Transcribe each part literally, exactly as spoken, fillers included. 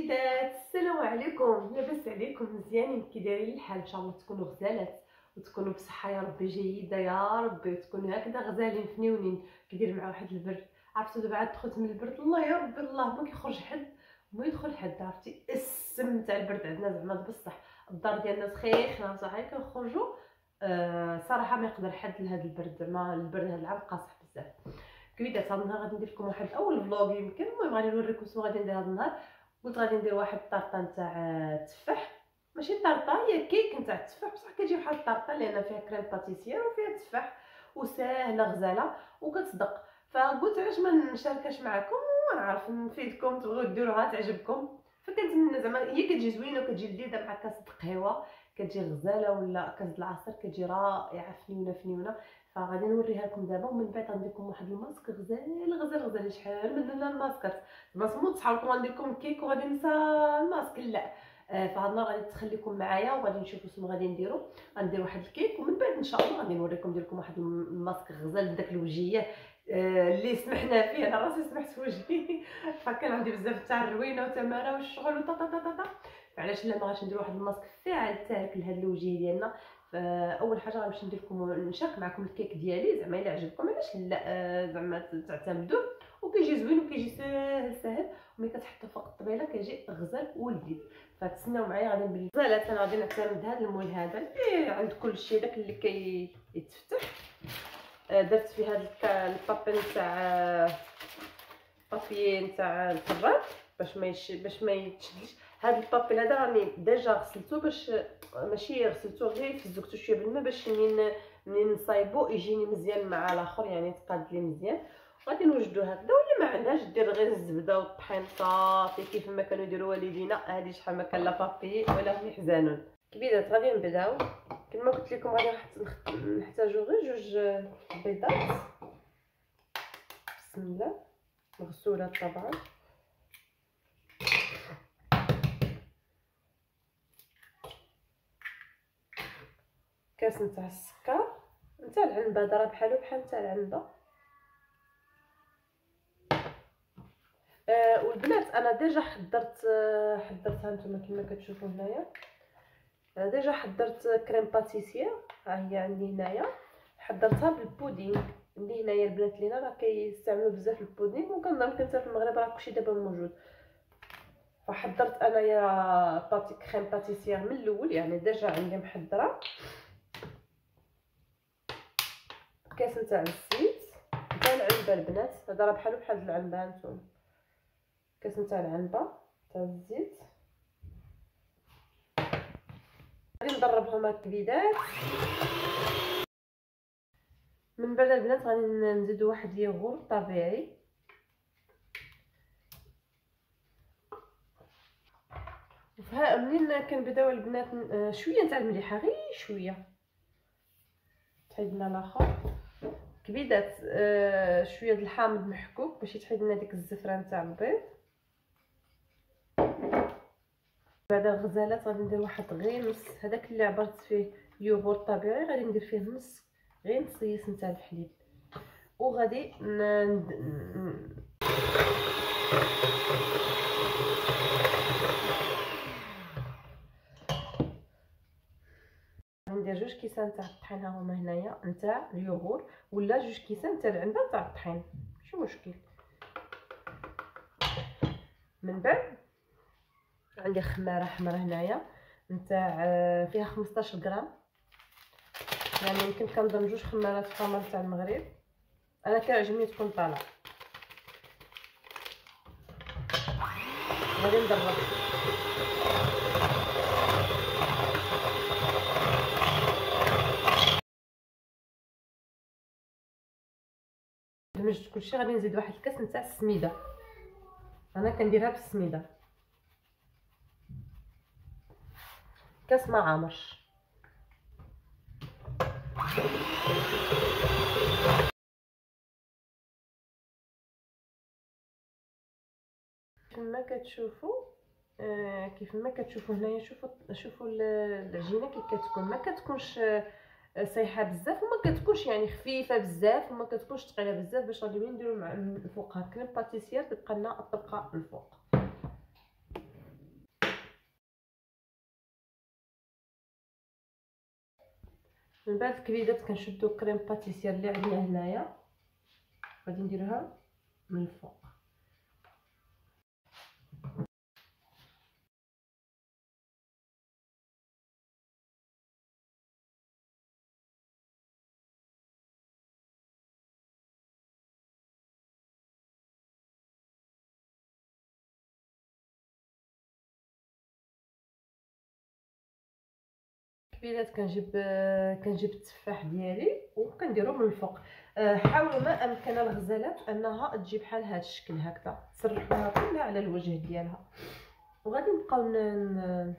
كبيدات، السلام عليكم. لاباس عليكم؟ مزيانين؟ كي دايرين الحال؟ ان شاء الله تكونوا غزالات وتكونوا بصحه يا ربي جيده يا ربي، وتكونوا هكذا غزالين فنيونين. كيدير مع واحد البرد، عرفتوا دابا عاد دخلت من البرد، الله يا ربي الله، ما كيخرج حد وما يدخل حد. عرفتي السم تاع البرد عندنا زعما بصح الدار ديالنا سخيخه صاحي كنخرجوا. آه صراحه ما يقدر حد لهذا البرد، زعما البرد هذا العام قاصح بزاف. كبيدات هذا النهار غادي ندير لكم واحد اول فلوغ يمكن. المهم غادي نوريكم شنو غادي ندير هذا النهار. قلت غادي ندير واحد الطارطه نتاع التفاح، ماشي طارطه، هي كيك نتاع التفاح بصح كتجي بحال الطارطه لان فيها كريم باتيسير وفيها التفاح وساهله غزاله وكتصدق. فقلت علاش ما نشاركهاش معكم ونعرف نفيدكم، تبغيو ديروها تعجبكم. فكنت زعما هي كتجي زوينه وكتجي لذيذه مع كاس القهوه، كتجي غزاله، ولا كاس العصير كتجي رائعه فنيونه فنيونه. فغادي نوريها لكم دابا، ومن بعد غندير لكم واحد الماسك غزال غزال غزال. شحال من درنا الماسكات ما سموت صحاب لكم، غندير لكم كيك وغادي ننسى الماسك لا. آه فهاد النهار غادي تخليكم معايا وغادي نشوفوا شنو غادي نديروا. غندير واحد الكيك ومن بعد ان شاء الله غادي نوريكم، ندير لكم واحد الماسك غزال بداك الوجهيه آه اللي سمحنا فيه. انا راسي سمحت في وجهي فكان عندي بزاف تاع الروينه وتماره والشغل وطا طا طا طا. فعلاش لا ما غاديش ندير واحد الماسك فاعل تاعك لهاد الوجهيه ديالنا. فاول حاجه غنمشي ندير لكم نشارك معكم الكيك ديالي، زعما الا عجبكم علاش لا زعما تعتمدوه. وكيجي زوين وكيجي ساهل ساهل، وملي كتحطو فوق الطبيله كيجي غزال ولذيذ. فتسناو معايا غادي نبين غزالات. انا غادي نعتمد هذا المول هذا اللي عند كلشي، داك اللي كيتفتح. درت فيه هذا البابي نتاع بابي نتاع الفراد باش ما يش... باش ما يتشدش. هذا البابي هذا راني ديجا غسلته، باش ماشي غسلته غير فزقته شويه بالماء باش منين منين نصايبو يجيني مزيان مع الاخر، يعني تقاد لي مزيان. غادي نوجدو هكذا، واللي ما عندهاش دير غير الزبده والطحين صافي كيف ما كانوا يديروا والدينا. هذه شحال ما كان لا بابي ولا هم يحزنون. كبيدات غادي نبداو كما قلت لكم. غادي نحتاجو غير جوج بيضات، بسم الله، مغسوله طبعا. كاس نتاع السكر نتاع العنبه، راه بحالو بحال نتاع العنبه. آه والبنات انا ديجا حضرت آه حضرتها نتوما كما كتشوفوا هنايا. انا ديجا حضرت كريم باتيسير، ها هي عندي هنايا. حضرتها بالبودينغ اللي هنايا. البنات لينا راه كيستعملوا بزاف البودينغ، وكنظن حتى في المغرب راه كلشي دابا موجود. فحضرت انايا باتي كريم باتيسير من الاول، يعني ديجا عندي محضره. كاس نتاع الزيت نتاع العنبه البنات، هذا راه بحالو بحال العنبه هانتوما. كاس نتاع العنبه تاع الزيت. غادي نضربهم هاد الكبيدات. من بعد البنات غادي نزيدو واحد الياغور طبيعي، وفها منين كنبداو البنات شويه نتاع المليحه، غير شويه تحيد لنا الاخر كبيدات. آه شويه د الحامض محكوك باش يتحيد لنا ديك الزفره نتاع البيض. بعد الغزالات غادي ندير واحد غير نص، هذاك اللي عبرت فيه يوغور طبيعي غادي ندير فيه نص، غير نصيص نتاع الحليب. وغادي ند... ندير جوج كيسان تاع الطحين، ها هما هنايا نتاع اليوغور، ولا جوج كيسان تاع العنبه تاع الطحين، ماشي مشكل. من بعد عندي خماره حمراء هنايا نتاع فيها خمسطاش غرام، يعني يمكن كنضرب جوج خمارات حمر تاع المغرب. انا كيعجبني تكون طالعه. غادي نضرب دمجت كلشي. غادي نزيد واحد الكاس نتاع السميده، انا كنديرها بالسميده، كاس ما عامرش. كما كتشوفوا آه كيف ما كتشوفوا هنايا، شوفوا شوفوا العجينه كيف كتكون. ما كتكونش صايحه بزاف وما كتكونش يعني خفيفه بزاف وما كتكونش ثقيله بزاف، باش غادي نديروا مع فوقها كريم باتيسير تبقى لنا الطبقه الفوق. من بعد الكبيدات كنشدو كريم باتيسير اللي عندنا هنايا، غادي نديرها من الفوق. الكبيدات كنجيب كنجيب التفاح ديالي وكنديرو من الفوق. حاولوا ما امكن الغزالات انها تجي بحال هذا الشكل هكذا، تسرحوها كلها على الوجه ديالها وغادي نبقاو ن...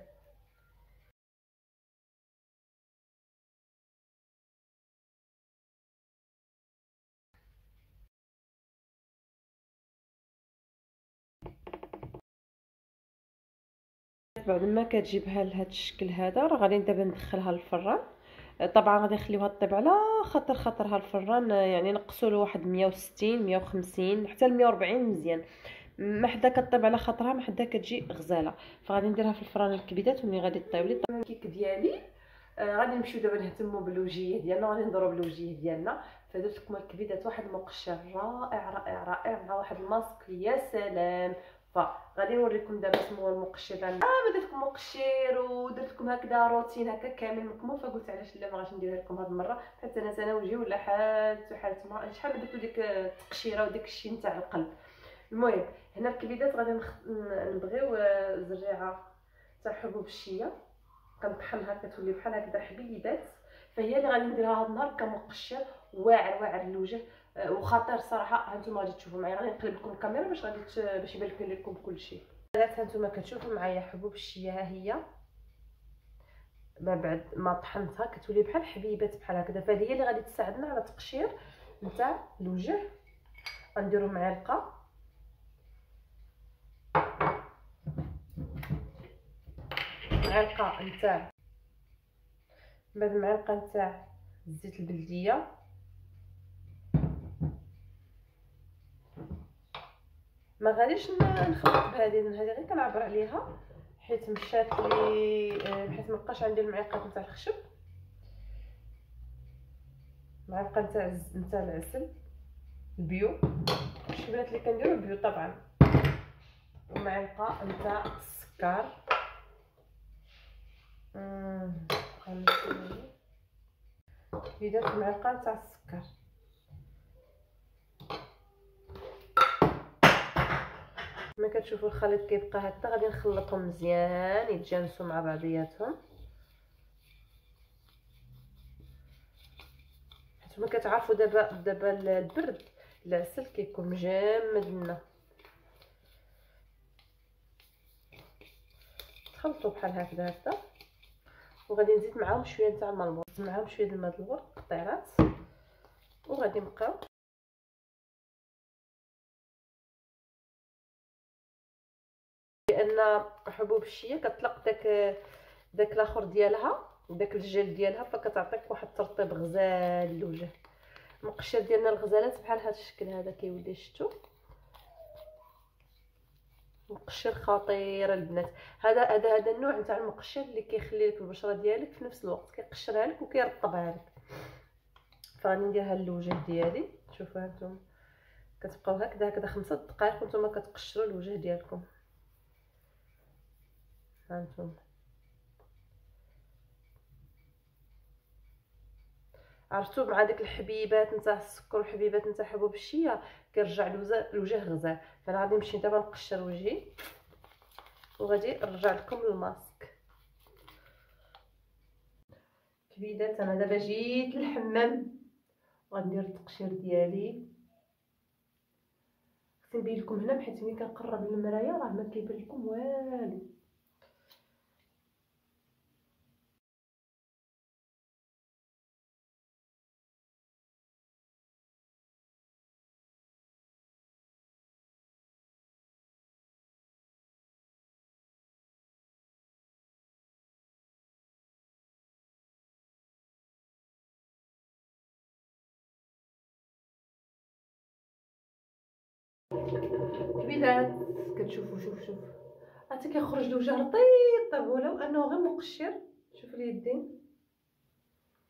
بعد ما كتجي بحال هذا الشكل هذا راه غادي دابا ندخلها للفران. طبعا غادي نخليوها طيب على خاطر خاطرها الفران، يعني نقصوا له واحد مية وستين مية وخمسين حتى ل مية وأربعين مزيان. ما حدا كطيب على خاطرها ما حدا كتجي غزاله. فغادي نديرها في الفران الكبيدات وملي غادي طيب لي الكيك ديالي. آه غادي نمشيو دابا نهتموا بالوجيه ديالنا، غادي نضرب الوجيه ديالنا. فدرت لكم الكبيدات واحد المقشر رائع رائع رائع مع واحد الماسك يا سلام. فغادي نوريكم دابا شنو هو المقشر ديالنا. اه درت لكم مقشر ودرت لكم هكذا روتين هكا كامل مكمل، فقلت علاش لا ما غاديش نديرها لكم هذه المره حتى انا انا وجهي ولا حالته حالت ما شحال درتو ديك التقشيره وداك الشيء نتاع القلب. المهم هنا الكبيدات غادي نخ... نبغيو زريعه تاع حبوب الشيا كنطحنها كتولي بحال هكذا حبيبات، فهي اللي غادي نديرها هذا النهار كمقشر واعر واعر للوجه وخطير صراحه. هانتوما غادي تشوفوا معايا، غادي نقلب لكم الكاميرا باش غادي ت... باش يبان لكم كلشي. هانتوما كتشوفوا معايا حبوب الشيا ها هي ما بعد ما طحنتها كتولي بحال حبيبات بحال هكذا، فهذه هي اللي غادي تساعدنا على تقشير نتاع الوجه. غنديروا معلقه معلقه نتاع بعد معلقه نتاع الزيت البلديه، ما غاديش نخلط بهذه هذه غير كنعبر عليها حيت مشات لي حيت مابقاش عندي المعلقات نتاع الخشب. معلقه نتاع نتاع العسل البيو، شي بنات اللي كنديروا البيو طبعا، ومعلقه نتاع السكر. امم بدات معلقه نتاع السكر. كما كتشوفوا الخليط كيبقى هكذا، غادي نخلطهم مزيان يتجانسوا مع بعضياتهم. نتوما كتعرفوا دابا دابا البرد العسل كيكون مجمد لنا، تخلطوا بحال هكذا هكذا وغادي نزيد معاهم شويه نتاع الماء الورد، معاهم شويه د الماء الورد قطيرات وغادي نبقاو لان حبوب الشيا كتطلق داك داك الاخر ديالها داك الجل ديالها، فكتعطيك واحد الترطيب غزال للوجه. المقشر ديالنا الغزالات بحال هذا الشكل هذا كيولي، شفتوا مقشر خطير البنات. هذا هذا هذا النوع نتاع المقشر اللي كيخلي لك البشره ديالك في نفس الوقت كيقشرها لك وكيرطبها لك. فغادي نديرها للوجه ديالي. شوفوا هانتوما كتبقاو هكذا هكذا خمسة دقائق وانتم كتقشروا الوجه ديالكم. هانتوما عرفتوا مع ديك الحبيبات نتاع السكر والحبيبات نتاع حبوب الشيا كيرجع الوجه غزال. فانا غادي نمشي دابا نقشر وجهي وغادي نرجع لكم الماسك. كبيدات انا دابا جيت للحمام وغندير التقشير ديالي. خصني نبين لكم هنا حيت ملي كنقرب للمرايه راه ما كيبان لكم والو. كبيدات كتشوفوا شوف شوف حتى كيخرج الوجه رطيب ولو انه غير مقشر. شوفوا اليدين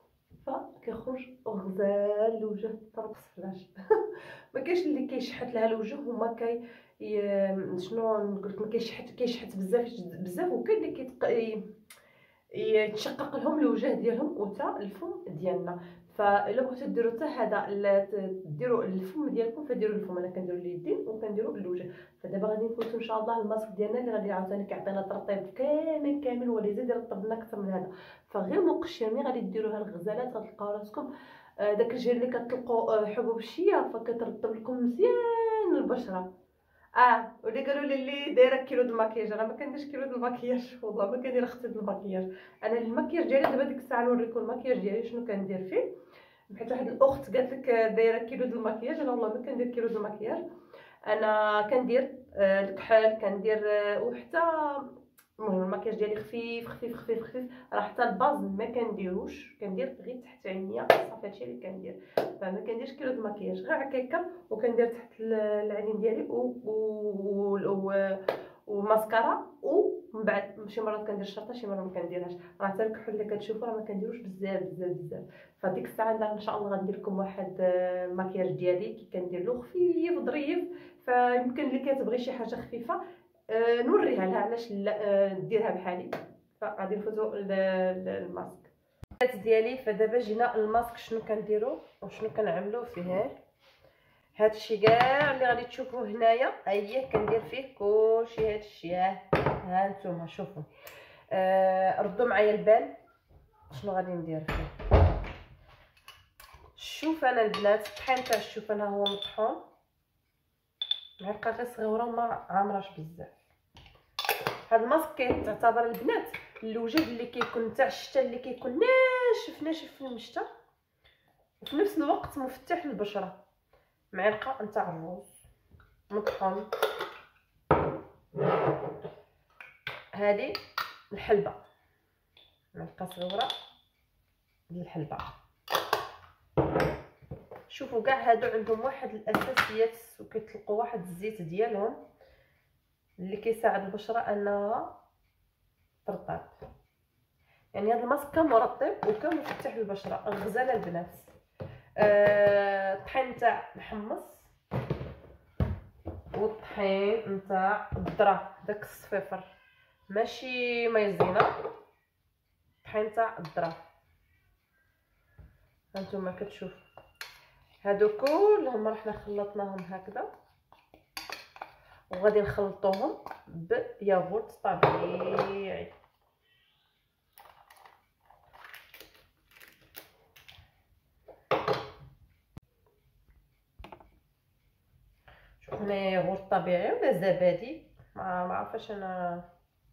فكيخرج غزال الوجه طرب صفلاش. ما كاينش اللي كيشحت لها الوجه وما كاي ي... شنو نقول لك، ما كيشحت كيشحت بزاف بزاف، وكاين اللي كيتق... يتشقق لهم الوجه ديالهم وتا الفم ديالنا. فالا بغيتو ديروا حتى هذا ديروا الفم ديالكم فديروا الفم، انا كنديروا اليدين وكنديروا الوجه. فدابا غادي نفوتوا ان شاء الله الماسك ديالنا اللي غادي عاوتاني كيعطينا ترطيب كامل كامل، وغادي يزيد يرطب لنا اكثر من هذا. فغير مقشره غادي ديروها الغزالات، غتلقاو راسكم داك الجيل اللي كتلقوا حبوب الشيا فكترطب لكم مزيان البشره. اه واللي قالوا لي اللي دايره كيلو د المكياج، انا ما كنديرش كيلو د المكياج والله، ما كندير اختي د المكياج. انا المكياج ديالي دابا ديك الساعه نوريكم المكياج ديالي شنو كندير فيه، حيت واحد الاخت قالت لك دايره كيلو د المكياج. انا والله ما كندير كيلو د المكياج، انا كندير آه الكحل كندير آه وحتى المهم المكياج ديالي خفيف خفيف خفيف خفيف، راه حتى الباز ما كنديروش، كندير غير تحت عينيا صافي هادشي اللي كندير. فما كنديرش كيلو د المكياج، غير هكاكا وكندير تحت العينين ديالي و و و وماسكارا، ومن بعد شي مرات كندير الشرطه شي مرات ما كنديرهاش. راه حتى الكحل اللي كتشوفوا راه ما كنديروش بزاف بزاف بزاف. فديك الساعه ان شاء الله غندير لكم واحد المكياج ديالي كي كندير له خفيف ظريف، فيمكن اللي كتبغي شي حاجه خفيفه أه نوريها لها، علاش لا أه ديرها بحالي. فغادي نفوتوا للماسك ديالي. فدابا جينا الماسك شنو كنديروا وشنو كنعملوا فيه. هادشي كاع اللي غادي تشوفوه هنايا اييه كندير فيه كلشي هادشي. ها نتوما شوفوا أه ردوا معايا البال شنو غادي ندير فيه. شوف انا البنات الطحين تاع الشوفان هو مطحون معلقه غير صغيره وما عامراش بزاف. هاد الماسك كيعتبر البنات الوجه اللي كيكون تاع الشتا، اللي كيكون ناشف ناشف في المشتا وفي نفس الوقت مفتح للبشره. معلقه نتاع الروز مطحون، هذه الحلبه معلقه صغيره ديال الحلبه. شوفوا كاع هادو عندهم واحد الاساسيات وكيطلقوا واحد الزيت ديالهم اللي كيساعد البشره انها ترطب. يعني هذا الماسك كمرطب وكمفتح للبشره. غزاله البنات. أه الطحين نتاع محمص والطحين نتاع الذره داك الصفيفر ماشي مايزينا، الطحين نتاع الذره. هانتوما كتشوف هادو كلهم رحنا خلطناهم هكذا وغادي نخلطوهم بياغورت طبيعي. شوف هنا ياغورت طبيعي ولا زبادي ما ما عرفاش انا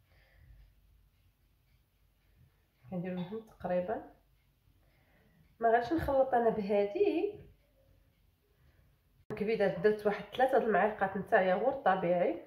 كندير لهم تقريبا. ما غاديش نخلط انا بهذه كبيده، درت واحد ثلاثة د المعالق نتاع ياغورت طبيعي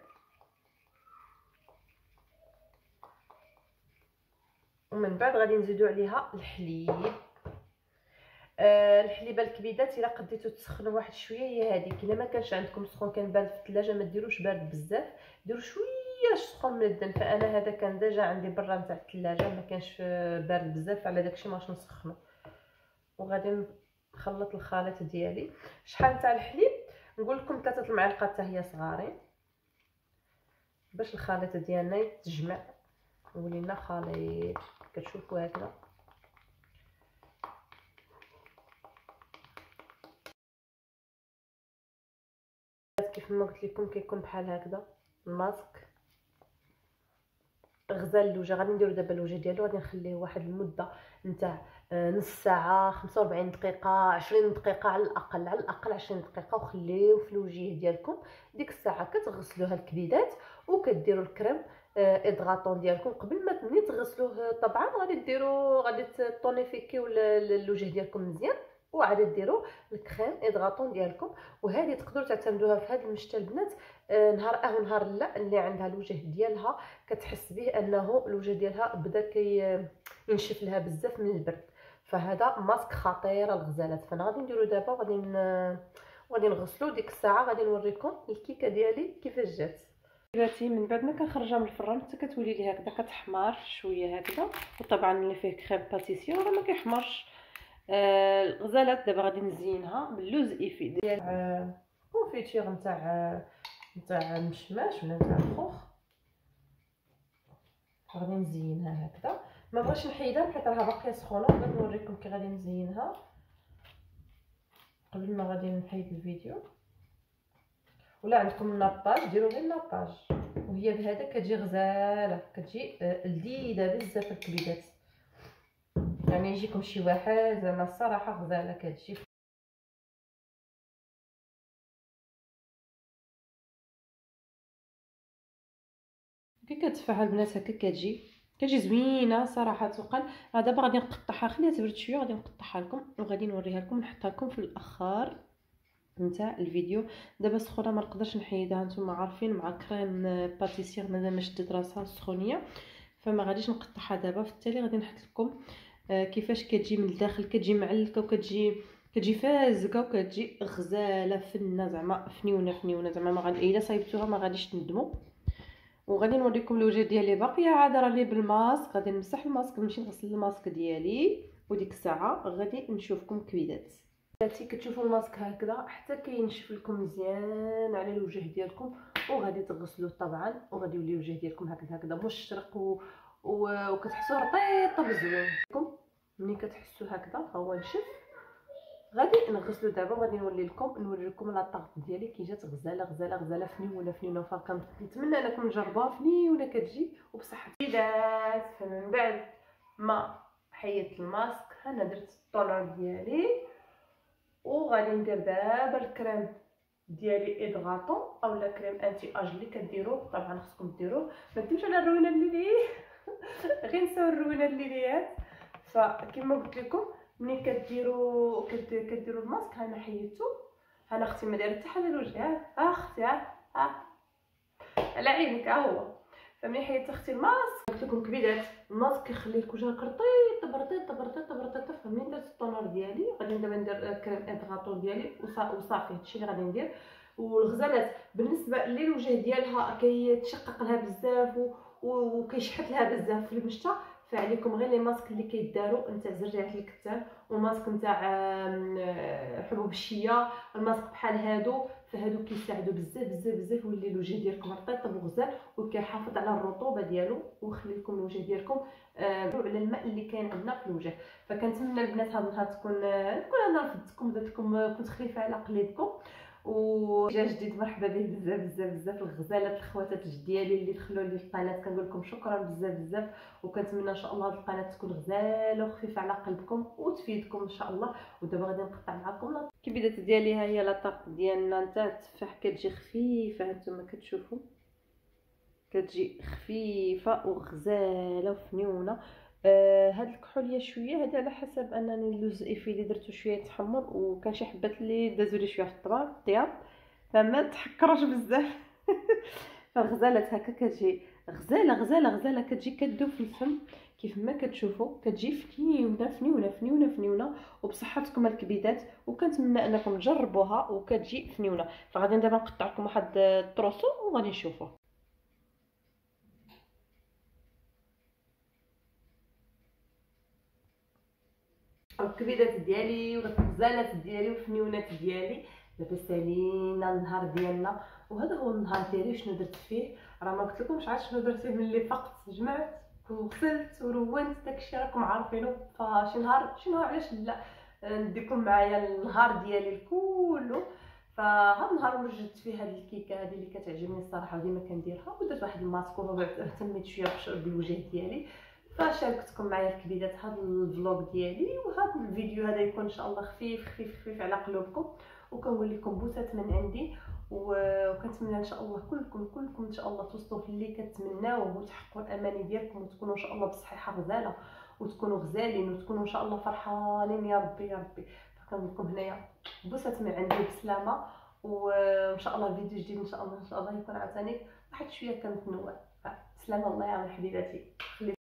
ومن بعد غادي نزيدو عليها الحليب. آه الحليبه الكبيدات الا قديتو تسخنوا واحد شويه هي هذيك. الا ما كانش عندكم سخون كان بارد في الثلاجه ما ديروش بارد بزاف، ديروا شويه سخون من الدن. فانا هذا كان ديجا عندي برا نتاع الثلاجه ما كانش بارد بزاف، على داكشي ماش نسخنو. وغادي نخلط الخليط ديالي. شحال نتاع الحليب نقول لكم ثلاثه المعالق حتى هي صغارين باش الخليط ديالنا يتجمع ولينا خليط. كتشوفوا هكذا كيف ما قلت لكم كيكون بحال هكذا الماسك. غزال الوجه غادي نديرو دابا الوجه ديالو غادي نخليه واحد المده نتاع نص ساعه خمسة وأربعين دقيقه عشرين دقيقه على الاقل على الاقل عشرين دقيقه، وخليوه في الوجه ديالكم. ديك الساعه كتغسلوها الكبيدات وكديروا الكريم ادغاطون ديالكم قبل ما ملي تغسلوه. طبعا غادي ديروا غادي تونيفيكيو الوجه ديالكم مزيان وعاد ديروا الكريم ادغاطون ديالكم. وهذه تقدروا تعتمدوها في هذا المشتا البنات نهار اه ونهار لا. اللي عندها الوجه ديالها كتحس به انه الوجه ديالها بدا كي ينشف لها بزاف من البرد. فهذا ماسك خطير الغزالات. فانا غادي نديرو دابا غادي غادي نغسلو. ديك الساعه غادي نوريكم الكيكه ديالي كيفاش جات. بناتي من بعد ما كنخرجها من الفران حتى كتولي لي هكذا كتحمر شويه هكذا. وطبعا اللي فيه كريم باتيسير راه ما كيحمرش آه الغزالات دابا غادي نزينها باللوز ايفي ديال آه كونفيتير نتاع آه نتاع المشماش ولا نتاع الخوخ. غادي نزينها هكذا، ما بغيتش نحيدها حيت راها باقيه سخونه، بغيت نوريكم كي غادي نزينها قبل ما غادي نحيد الفيديو. ولا عندكم ناباج ديروا غير ناباج، وهي بهذا كتجي غزاله، كتجي لذيذه بزاف الكبيدات. يعني يجيكم شي واحد زعما الصراحه غزاله كتجي. كي كتفاح البنات هكا كتجي كتجي زوينه صراحه توقن. دابا غادي نقطعها، خليها تبرد شويه، غادي نقطعها لكم وغادي نوريها لكم، نحطها لكم في الاخر نتاع الفيديو. دابا سخونه ما نقدرش نحيدها، نتوما عارفين مع كريم باتيسير مازال ما شدت راسها السخونيه، فما غاديش نقطعها دابا. في التالي غادي نحط لكم كيفاش كتجي من الداخل، كتجي معلكه وكتجي كتجي فازقه وكتجي غزاله فنه زعما فنيونه فنيونه زعما ما غادي الا صايبتوها ما غاديش تندموا. وغادي نوريكم الوجه ديالي باقيه عاد راني بالماسك، غادي نمسح الماسك نمشي نغسل الماسك ديالي، وديك الساعه غادي نشوفكم كويدات. بلاتي كتشوفوا الماسك هكذا حتى كينشف لكم مزيان على الوجه ديالكم، وغادي تغسلوه طبعا، وغادي يولي الوجه ديالكم هكذا هكذا مشرق و... و... وكتحسوا رطيطه بزوين. ملي كتحسوا هكذا هو نشف، غادي نغسلو دابا وغادي نولي لكم نوري لكم لاطاغ ديالي كي جات غزاله غزاله غزاله فنيونه فنيونه. فكنتمنى انكم تجربوها فنيونه كتجي وبصحه. بدات من بعد ما حيدت الماسك انا درت الطونر ديالي، وغادي ندير دابا الكريم ديالي ادغاطون اولا كريم انتي اج اللي كديروه. طبعا خصكم ديروه، ما تديوش على الروينه اللي غير نساو الروينه الليليات. فكما قلت لكم ملي كديروا كديروا الماسك، انا حيدتو، انا اختي ما دارت حتى حاجه لوجهي، ها اختي ها ها على عينك ها هو. فملي حيدت اختي الماسك قلت لكم كبيدات، الماسك كيخلي لك وجهك رطيط برطيط برطيط برطيط. فملي درت الطونر ديالي غادي دابا ندير كريم ادغاطون ديالي وصافي، هادشي اللي غادي ندير. والغزالات بالنسبه للوجه ديالها كيتشقق لها بزاف وكيشحت لها بزاف في المشتا، فعليكم غير لي ماسك اللي كيداروا نتاع زريعه الكتان، والماسك نتاع حبوب الشيا، الماسك بحال هادو، فهادو كيساعدوا بزاف بزاف بزاف يولي الوجه ديالكم رطيب وغزال، وكيحافظ على الرطوبه ديالو ويخلي لكم الوجه ديالكم آه على الماء اللي كاين عندنا في الوجه. فكنتمنى البنات هذا النهار تكون تكون انا رفدتكم درت لكم كنت خفيفه على قليبكم. وجا جديد مرحبا به بزاف بزاف بزاف الغزالات الخواتات ديالي اللي دخلوا لي القناه، كنقول لكم شكرا بزاف بزاف، وكنتمنى ان شاء الله هذه القناه تكون غزاله وخفيفه على قلبكم وتفيدكم ان شاء الله. ودابا غادي نقطع معكم الكبيدات ديالي. ها هي لاطاق ديالنا نتاع التفاح، كتجي خفيفه هانتوما كتشوفوا كتجي خفيفه وغزاله وفنيونه. آه هاد الكحوليه شويه هذا على حسب انني اللوز ايفي اللي درتو شويه تحمر، وكان شي حبات اللي دازوا لي شويه في الطباق الطياب، فما تحكرش بزاف. فالغزالات هكا كتجي غزاله غزاله غزاله، كتجي كدوب في الفم كيف ما كتشوفوا، كتجي فنيونه فنيونه فنيونه فنيونه وبصحتكم الكبيدات. وكنتمنى انكم تجربوها وكتجي فنيونه. فغادي دابا نقطع لكم واحد الطروسو وغادي نشوفوه. الكبيدات ديالي والغزالات ديالي والفنيونات ديالي دابا سالينا النهار ديالنا. وهذا هو النهار ديالي شنو درت فيه، راه ما قلت لكمش عاد شنو درت فيه ملي فقت. جمعت وغسلت ورونت داكشي راكم عارفينو. فشي نهار شي نهار علاش لا نديكم معايا النهار ديالي كله. فهاد النهار وجدت فيه هاد الكيكه هذه اللي كتعجبني الصراحه وديما كنديرها، ودرت واحد الماسك واهتميت شويه بالوجه ديالي. فشاركتكم معايا الكبيدات هذا الفلوق ديالي، وهذا الفيديو هذا يكون ان شاء الله خفيف خفيف خفيف على قلوبكم، وكنقول لكم بوسات من عندي. وكنتمنى ان شاء الله كلكم كلكم ان شاء الله توصلوا في اللي كتمناوه وتحققوا الاماني ديالكم، وتكونوا ان شاء الله بصحه غزاله، وتكونوا غزالين، وتكونوا ان شاء الله فرحانين يا ربي يا ربي. فكنقول لكم هنايا بوسات من عندي بسلامه، وان شاء الله فيديو جديد ان شاء الله ان شاء الله يكون عاوتاني واحد شويه كنتنوع. سلام الله يا حبيباتي.